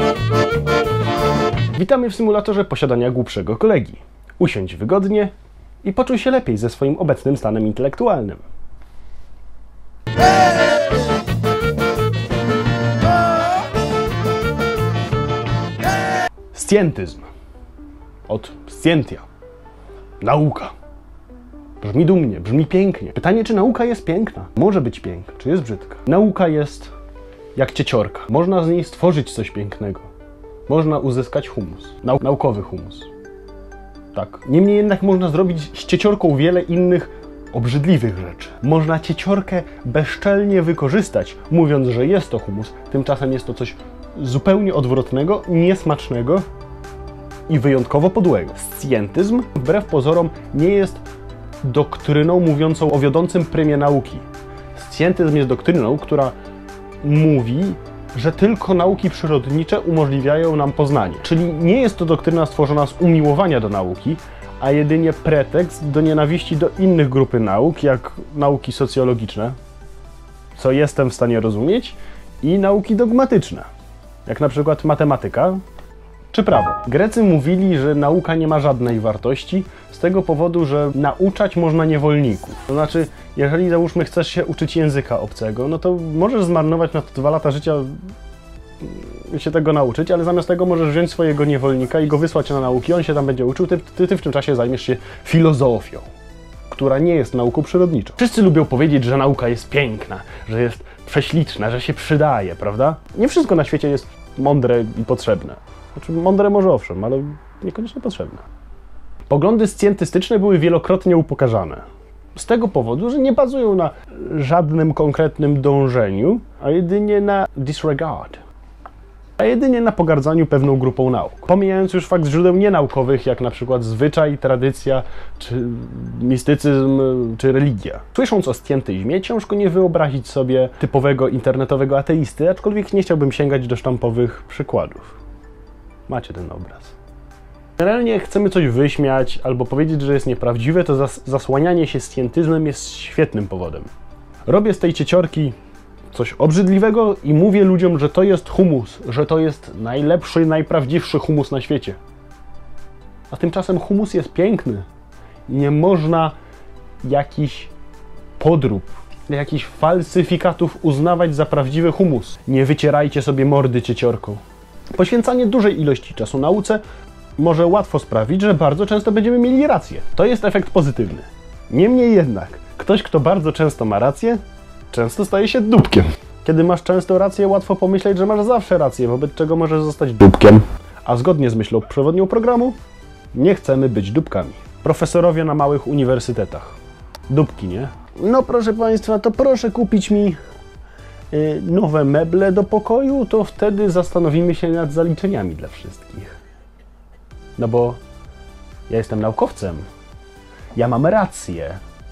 Witamy w symulatorze posiadania głupszego kolegi. Usiądź wygodnie i poczuj się lepiej ze swoim obecnym stanem intelektualnym. Scjentyzm. Od scientia. Nauka. Brzmi dumnie, brzmi pięknie. Pytanie, czy nauka jest piękna? Może być piękna, czy jest brzydka? Nauka jest jak cieciorka. Można z niej stworzyć coś pięknego. Można uzyskać humus. Naukowy humus. Tak. Niemniej jednak można zrobić z cieciorką wiele innych obrzydliwych rzeczy. Można cieciorkę bezczelnie wykorzystać, mówiąc, że jest to humus. Tymczasem jest to coś zupełnie odwrotnego, niesmacznego i wyjątkowo podłego. Scjentyzm, wbrew pozorom, nie jest doktryną mówiącą o wiodącym prymie nauki. Scjentyzm jest doktryną, która mówi, że tylko nauki przyrodnicze umożliwiają nam poznanie. Czyli nie jest to doktryna stworzona z umiłowania do nauki, a jedynie pretekst do nienawiści do innych grupy nauk, jak nauki socjologiczne, co jestem w stanie rozumieć, i nauki dogmatyczne, jak na przykład matematyka czy prawo. Grecy mówili, że nauka nie ma żadnej wartości z tego powodu, że nauczać można niewolników. To znaczy, jeżeli załóżmy chcesz się uczyć języka obcego, no to możesz zmarnować na to 2 lata życia i się tego nauczyć, ale zamiast tego możesz wziąć swojego niewolnika i go wysłać na nauki, on się tam będzie uczył, ty w tym czasie zajmiesz się filozofią, która nie jest nauką przyrodniczą. Wszyscy lubią powiedzieć, że nauka jest piękna, że jest prześliczna, że się przydaje, prawda? Nie wszystko na świecie jest mądre i potrzebne. Znaczy, mądre może owszem, ale niekoniecznie potrzebne. Poglądy scjentystyczne były wielokrotnie upokarzane. Z tego powodu, że nie bazują na żadnym konkretnym dążeniu, a jedynie na disregard. A jedynie na pogardzaniu pewną grupą nauk. Pomijając już fakt źródeł nienaukowych, jak na przykład zwyczaj, tradycja, czy mistycyzm, czy religia. Słysząc o scjentyzmie, ciężko nie wyobrazić sobie typowego internetowego ateisty, aczkolwiek nie chciałbym sięgać do sztampowych przykładów. Macie ten obraz. Generalnie chcemy coś wyśmiać albo powiedzieć, że jest nieprawdziwe, to zasłanianie się scjentyzmem jest świetnym powodem. Robię z tej cieciorki coś obrzydliwego i mówię ludziom, że to jest humus, że to jest najlepszy, najprawdziwszy humus na świecie. A tymczasem humus jest piękny. Nie można jakichś podrób, jakichś falsyfikatów uznawać za prawdziwy humus. Nie wycierajcie sobie mordy cieciorką. Poświęcanie dużej ilości czasu nauce może łatwo sprawić, że bardzo często będziemy mieli rację. To jest efekt pozytywny. Niemniej jednak, ktoś, kto bardzo często ma rację, często staje się dupkiem. Kiedy masz często rację, łatwo pomyśleć, że masz zawsze rację, wobec czego możesz zostać dupkiem. A zgodnie z myślą przewodnią programu, nie chcemy być dupkami. Profesorowie na małych uniwersytetach. Dupki, nie? No proszę Państwa, to proszę kupić mi nowe meble do pokoju, to wtedy zastanowimy się nad zaliczeniami dla wszystkich. No bo ja jestem naukowcem. Ja mam rację.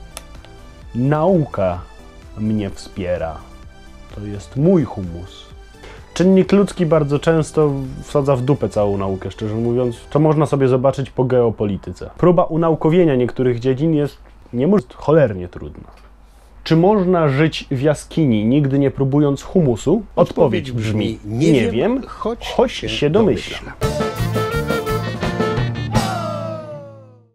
Nauka mnie wspiera. To jest mój humus. Czynnik ludzki bardzo często wsadza w dupę całą naukę, szczerze mówiąc, co można sobie zobaczyć po geopolityce. Próba unaukowienia niektórych dziedzin jest cholernie trudna. Czy można żyć w jaskini, nigdy nie próbując humusu? Odpowiedź brzmi: nie wiem, choć się domyślam.